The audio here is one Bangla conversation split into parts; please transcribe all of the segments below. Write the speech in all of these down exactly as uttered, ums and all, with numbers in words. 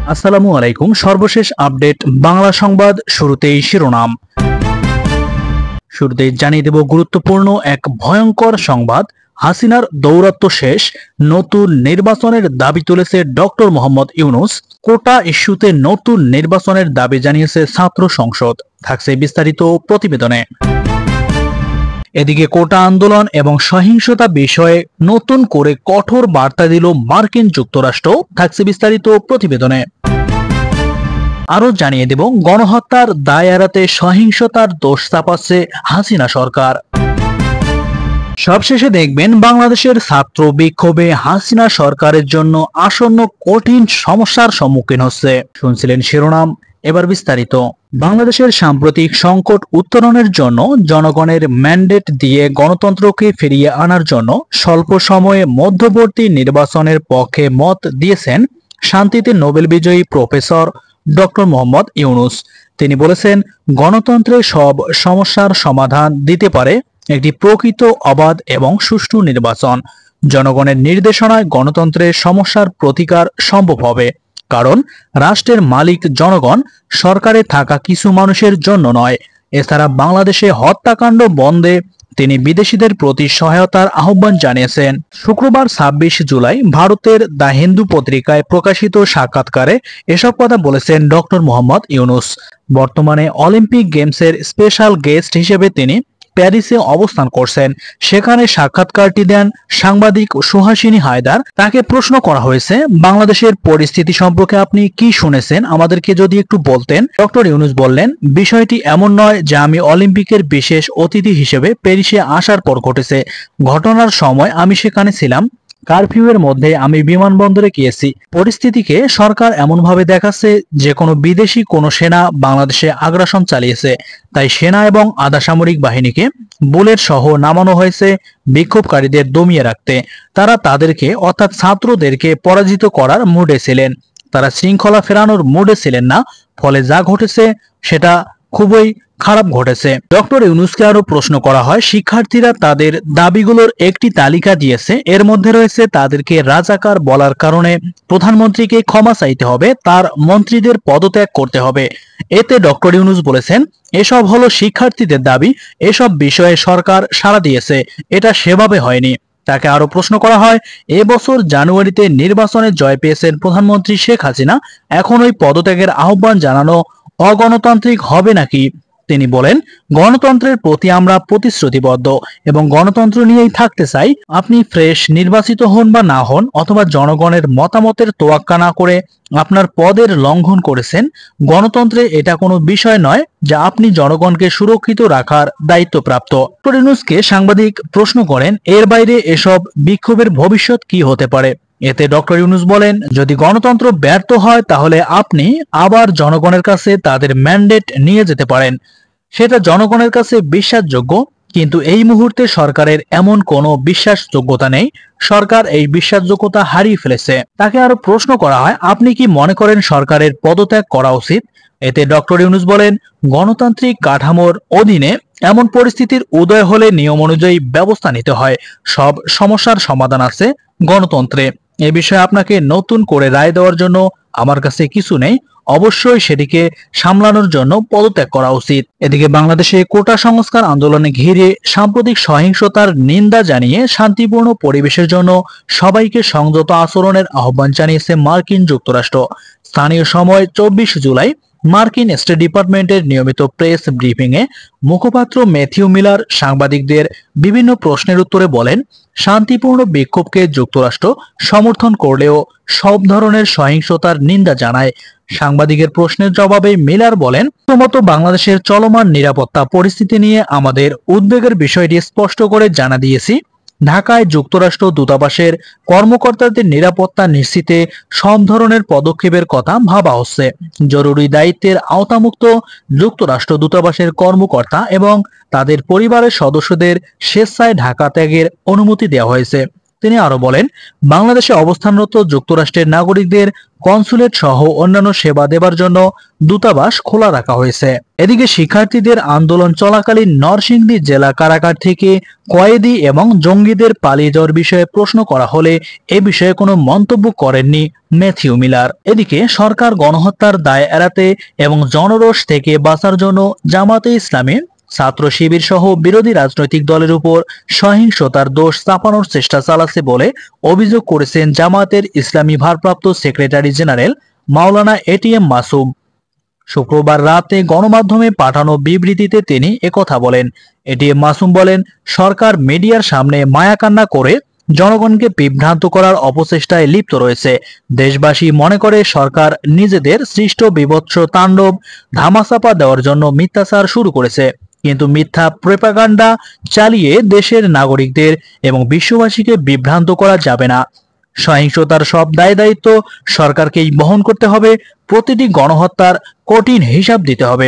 আসসালামু আলাইকুম। সর্বশেষ আপডেট বাংলা সংবাদ। শুরুতেই শিরোনাম। শুরুতেই জানিয়ে দেব গুরুত্বপূর্ণ এক ভয়ঙ্কর সংবাদ। হাসিনার দৌরাত্ম্য শেষ, নতুন নির্বাচনের দাবি তুলেছে ডক্টর মোহাম্মদ ইউনূস। কোটা ইস্যুতে নতুন নির্বাচনের দাবি জানিয়েছে ছাত্র সংসদ। থাকছে বিস্তারিত প্রতিবেদনে। এদিকে কোটা আন্দোলন এবং সহিংসতা বিষয়ে নতুন করে কঠোর বার্তা দিল মার্কিন যুক্তরাষ্ট্র। থাকছে বিস্তারিত প্রতিবেদনে। আরো জানিয়ে দেব গণহত্যার দায় এড়াতে সহিংসতার দোষ চাপাচ্ছে হাসিনা সরকার। সবশেষে দেখবেন বাংলাদেশের ছাত্র বিক্ষোভে হাসিনা সরকারের জন্য আসন্ন কঠিন সমস্যার সম্মুখীন হচ্ছে। শুনছিলেন শিরোনাম, এবার বিস্তারিত। বাংলাদেশের সাম্প্রতিক সংকট উত্তরণের জন্য জনগণের ম্যান্ডেট দিয়ে গণতন্ত্রকে ফিরিয়ে আনার জন্য স্বল্প সময়ে মধ্যবর্তী নির্বাচনের পক্ষে মত দিয়েছেন শান্তিতে নোবেল বিজয়ী প্রফেসর ডক্টর মোহাম্মদ ইউনূস। তিনি বলেছেন, গণতন্ত্রের সব সমস্যার সমাধান দিতে পারে একটি প্রকৃত, অবাধ এবং সুষ্ঠু নির্বাচন। জনগণের নির্দেশনায় গণতন্ত্রের সমস্যার প্রতিকার সম্ভব হবে, কারণ রাষ্ট্রের মালিক জনগণ, সরকারে থাকা কিছু মানুষের জন্য নয়। এছাড়া বাংলাদেশে হত্যাকাণ্ড বন্ধে তিনি বিদেশিদের প্রতি সহায়তার আহ্বান জানিয়েছেন। শুক্রবার ছাব্বিশ জুলাই ভারতের দ্য হিন্দু পত্রিকায় প্রকাশিত সাক্ষাৎকারে এসব কথা বলেছেন ডক্টর মোহাম্মদ ইউনূস। বর্তমানে অলিম্পিক গেমসের স্পেশাল গেস্ট হিসেবে তিনি প্যারিসে অবস্থান করছেন। সেখানে সাক্ষাৎকারটি দেন সাংবাদিক সুহাসিনী হায়দার। তাকে প্রশ্ন করা হয়েছে, বাংলাদেশের পরিস্থিতি সম্পর্কে আপনি কি শুনেছেন, আমাদেরকে যদি একটু বলতেন। ডক্টর ইউনূস বললেন, বিষয়টি এমন নয় যে আমি অলিম্পিকের বিশেষ অতিথি হিসেবে প্যারিসে আসার পর ঘটেছে। ঘটনার সময় আমি সেখানে ছিলাম। কারফিউয়ের মধ্যে আমি বিমানবন্দরে গিয়েছি। পরিস্থিতিকে সরকার এমনভাবে দেখাচ্ছে যে কোনো বিদেশি কোনো সেনা বাংলাদেশে আগ্রাসন চালিয়েছে। তাই সেনা এবং আধা সামরিক বাহিনীকে বুলেট সহ নামানো হয়েছে বিক্ষোভকারীদের দমিয়ে রাখতে। তারা তাদেরকে অর্থাৎ ছাত্রদেরকে পরাজিত করার মুডে ছিলেন। তারা শৃঙ্খলা ফেরানোর মুডে ছিলেন না। ফলে যা ঘটেছে সেটা খুবই খারাপ ঘটেছে। ডক্টর ইউনূসকে আরো প্রশ্ন করা হয়, শিক্ষার্থীরা তাদের দাবিগুলোর একটি তালিকা দিয়েছে। এর মধ্যে রয়েছে তাদেরকে রাজাকার বলার কারণে প্রধানমন্ত্রীকে ক্ষমা চাইতে হবে, তার মন্ত্রীদের পদত্যাগ করতে হবে। এতে ডক্টর ইউনূস বলেছেন, এসব হলো শিক্ষার্থীদের দাবি। এসব বিষয়ে সরকার সাড়া দিয়েছে, এটা সেভাবে হয়নি। তাকে আরো প্রশ্ন করা হয়, এবছর জানুয়ারিতে নির্বাচনে জয় পেয়েছেন প্রধানমন্ত্রী শেখ হাসিনা, এখন ওই পদত্যাগের আহ্বান জানানো অগণতান্ত্রিক হবে নাকি? তিনি বলেন, গণতন্ত্রের প্রতি আমরা প্রতিশ্রুতিবদ্ধ এবং গণতন্ত্র নিয়েই থাকতে চাই। আপনি ফ্রেশ নির্বাচিত হন বা না হন, অথবা জনগণের মতামতের তোয়াক্কা না করে আপনার পদের লঙ্ঘন করেছেন, গণতন্ত্রে এটা কোনো বিষয় নয় যা আপনি জনগণকে সুরক্ষিত রাখার দায়িত্বপ্রাপ্ত। ডক্টর ইউনূসকে সাংবাদিক প্রশ্ন করেন, এর বাইরে এসব বিক্ষোভের ভবিষ্যৎ কি হতে পারে? এতে ডক্টর ইউনূস বলেন, যদি গণতন্ত্র ব্যর্থ হয় তাহলে আপনি আবার জনগণের কাছে তাদের ম্যান্ডেট নিয়ে যেতে পারেন। সেটা জনগণের কাছে বিশ্বাসযোগ্য, কিন্তু এই মুহূর্তে সরকারের এমন কোনো বিশ্বাসযোগ্যতা নেই। সরকার এই বিশ্বাসযোগ্যতা হারিয়ে ফেলেছে। তাকে আরো প্রশ্ন করা হয়, আপনি কি মনে করেন সরকারের পদত্যাগ করা উচিত? এতে ডক্টর ইউনূস বলেন, গণতান্ত্রিক কাঠামোর অধীনে এমন পরিস্থিতির উদয় হলে নিয়ম অনুযায়ী ব্যবস্থা নিতে হয়। সব সমস্যার সমাধান আছে গণতন্ত্রে। এ বিষয়ে আপনাকে নতুন করে রায় দেওয়ার জন্য আমার কাছে কিছু নেই। অবশ্যই সেটিকে সামলানোর জন্য পদত্যাগ করা উচিত। এদিকে বাংলাদেশে কোটা সংস্কার আন্দোলনে ঘিরে সাম্প্রতিক সহিংসতার নিন্দা জানিয়ে শান্তিপূর্ণ পরিবেশের জন্য সবাইকে সংযত আচরণের আহ্বান জানিয়েছে মার্কিন যুক্তরাষ্ট্র। স্থানীয় সময় চব্বিশ জুলাই মার্কিন স্টেট ডিপার্টমেন্টের নিয়মিত প্রেস ব্রিফিং এ মুখপাত্র ম্যাথিউ মিলার সাংবাদিকদের বিভিন্ন প্রশ্নের উত্তরে বলেন, শান্তিপূর্ণ বিক্ষোভকে যুক্তরাষ্ট্র সমর্থন করলেও সব ধরনের সহিংসতার নিন্দা জানায়। সাংবাদিকের প্রশ্নের জবাবে মিলার বলেন, প্রথমত বাংলাদেশের চলমান নিরাপত্তা পরিস্থিতি নিয়ে আমাদের উদ্বেগের বিষয়টি স্পষ্ট করে জানা দিয়েছি। ঢাকায় যুক্তরাষ্ট্র দূতাবাসের কর্মকর্তাদের নিরাপত্তা নিশ্চিতে সব ধরনের পদক্ষেপের কথা ভাবা হচ্ছে। জরুরি দায়িত্বের আওতামুক্ত যুক্তরাষ্ট্র দূতাবাসের কর্মকর্তা এবং তাদের পরিবারের সদস্যদের স্বেচ্ছায় ঢাকা ত্যাগের অনুমতি দেওয়া হয়েছে। তিনি আরো বলেন, বাংলাদেশে অবস্থানরত যুক্তরাষ্ট্রের নাগরিকদের কনসুলেট সহ অন্যান্য সেবা দেবার জন্য দূতাবাস খোলা রাখা হয়েছে। এদিকে শিক্ষার্থীদের আন্দোলন চলাকালীন নরসিংদী জেলা কারাগার থেকে কয়েদি এবং জঙ্গিদের পালিয়ে যাওয়ার বিষয়ে প্রশ্ন করা হলে এ বিষয়ে কোনো মন্তব্য করেননি ম্যাথিউ মিলার। এদিকে সরকার গণহত্যার দায় এড়াতে এবং জনরোষ থেকে বাঁচার জন্য জামাতে ইসলামী, ছাত্র শিবির সহ বিরোধী রাজনৈতিক দলের উপর সহিংসতার দোষ চাপানোর চেষ্টা চালাচ্ছে বলে অভিযোগ করেছেন জামায়াতের ইসলামী ভারপ্রাপ্ত secretary general Maulana ATM Masum. শুক্রবার রাতে গণমাধ্যমে পাঠানো বিবৃতিতে তিনি একথা বলেন। এটিএম মাসুম বলেন, সরকার মিডিয়ার সামনে মায়াকান্না করে জনগণকে বিভ্রান্ত করার অপচেষ্টায় লিপ্ত রয়েছে। দেশবাসী মনে করে সরকার নিজেদের সৃষ্ট বিভৎস তাণ্ডব ধামাচাপা দেওয়ার জন্য মিথ্যাচার শুরু করেছে, কিন্তু মিথ্যা প্রোপাগান্ডা চালিয়ে দেশের নাগরিকদের এবং বিশ্ববাসীকে বিভ্রান্ত করা যাবে না। সহিংসতার সব দায় দায়িত্ব সরকারকেই বহন করতে হবে, প্রতিটি গণহত্যার কঠিন হিসাব দিতে হবে।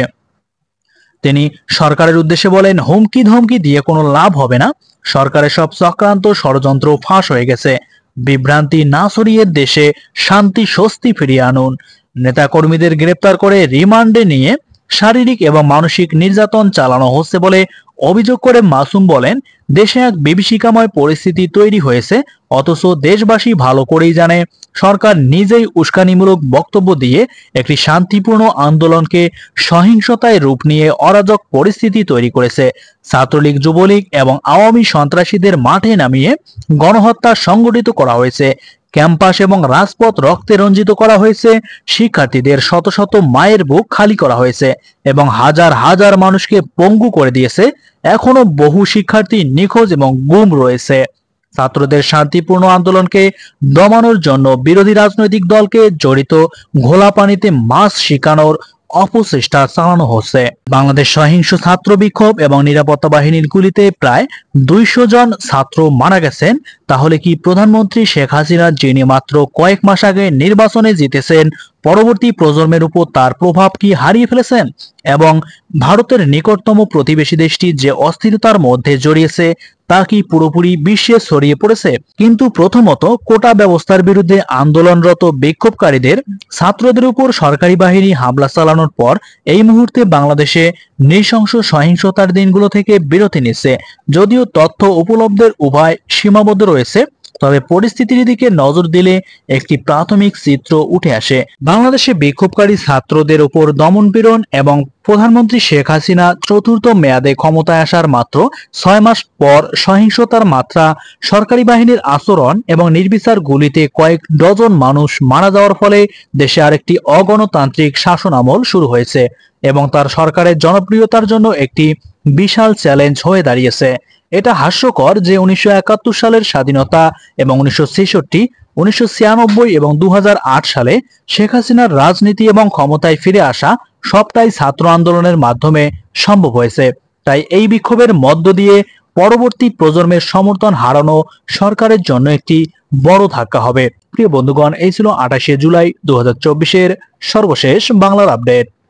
তিনি সরকারের উদ্দেশ্যে বলেন, হুমকি ধমকি দিয়ে কোনো লাভ হবে না। সরকারের সব চক্রান্ত ষড়যন্ত্র ফাঁস হয়ে গেছে। বিভ্রান্তি না ছড়িয়ে দেশে শান্তি স্বস্তি ফিরিয়ে আনুন। নেতাকর্মীদের গ্রেপ্তার করে রিমান্ডে নিয়ে শারীরিক এবং মানসিক নির্যাতন চালানো হচ্ছে বলে অভিযোগ করে মাসুম বলেন, দেশে এক বিভীষিকাময় পরিস্থিতি তৈরি হয়েছে, অথচ দেশবাসী ভালো করেই জানে সরকার নিজেই উস্কানিমূলক বক্তব্য দিয়ে একটি শান্তিপূর্ণ আন্দোলনকে সহিংসতায় রূপ নিয়ে অরাজক পরিস্থিতি তৈরি করেছে। ছাত্রলীগ, যুবলীগ এবং আওয়ামী সন্ত্রাসীদের মাঠে নামিয়ে গণহত্যা সংগঠিত করা হয়েছে। ক্যাম্পাস এবং রাজপথ রক্তে রঞ্জিত করা হয়েছে। শিক্ষার্থীদের শত শত মায়ের বুক খালি করা হয়েছে এবং হাজার হাজার মানুষকে পঙ্গু করে দিয়েছে। এখনো বহু শিক্ষার্থী নিখোঁজ এবং গুম রয়েছে। ছাত্রদের শান্তিপূর্ণ আন্দোলনকে দমানোর জন্য বিরোধী রাজনৈতিক দলকে জড়িত ঘোলা পানিতে মাছ শিকানোর অপচেষ্টা চালানো হচ্ছে। বাংলাদেশ সহিংস ছাত্র বিক্ষোভ এবং নিরাপত্তা বাহিনীর গুলিতে প্রায় দুইশো জন ছাত্র মারা গেছেন। তাহলে কি প্রধানমন্ত্রী শেখ হাসিনা, যিনি মাত্র কয়েক মাস আগে নির্বাচনে জিতেছেন, পরবর্তী প্রজন্মের উপর তার প্রভাব কি হারিয়ে ফেলেছেন? এবং ভারতের নিকটতম প্রতিবেশী দেশটি যে অস্থিরতার মধ্যে জড়িয়েছে তা কি পুরোপুরি বিশ্বে ছড়িয়ে পড়েছে? কিন্তু প্রথমত, কোটা ব্যবস্থার বিরুদ্ধে আন্দোলনরত বিক্ষোভকারীদের ছাত্রদের উপর সরকারি বাহিনী হামলা চালানোর পর এই মুহূর্তে বাংলাদেশে নৃশংস সহিংসতার দিনগুলো থেকে বিরতি নিচ্ছে। যদিও তথ্য উপলব্ধের উভয় সীমাবদ্ধ রয়েছে, তবে পরিস্থিতির দিকে নজর দিলে একটি প্রাথমিক চিত্র উঠে আসে। বাংলাদেশে বিক্ষোভকারী ছাত্রদের উপর দমনপীড়ন এবং প্রধানমন্ত্রী শেখ হাসিনা চতুর্থ মেয়াদে ক্ষমতায় আসার মাত্র ছয় মাস পর সহিংসতার মাত্রা, সরকারি বাহিনীর আচরণ এবং নির্বিচার গুলিতে কয়েক ডজন মানুষ মারা যাওয়ার ফলে দেশে আরেকটি অগণতান্ত্রিক শাসন আমল শুরু হয়েছে এবং তার সরকারের জনপ্রিয়তার জন্য একটি বিশাল চ্যালেঞ্জ হয়ে দাঁড়িয়েছে। এটা হাস্যকর যে উনিশশো একাত্তর সালের স্বাধীনতা এবং উনিশশো ছেষট্টি, উনিশশো ছিয়ানব্বই এবং দু হাজার আট সালে শেখ হাসিনার রাজনীতি এবং ক্ষমতায় ফিরে আসা সবটাই ছাত্র আন্দোলনের মাধ্যমে সম্ভব হয়েছে। তাই এই বিক্ষোভের মধ্য দিয়ে পরবর্তী প্রজন্মের সমর্থন হারানো সরকারের জন্য একটি বড় ধাক্কা হবে। প্রিয় বন্ধুগণ, এই ছিল আঠাশে জুলাই দু হাজার চব্বিশের সর্বশেষ বাংলার আপডেট।